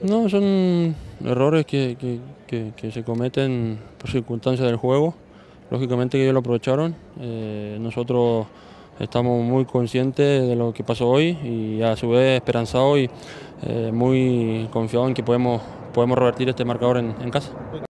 No, son errores que se cometen por circunstancias del juego. Lógicamente que ellos lo aprovecharon. Nosotros estamos muy conscientes de lo que pasó hoy y a su vez esperanzados y muy confiados en que podemos revertir este marcador en casa.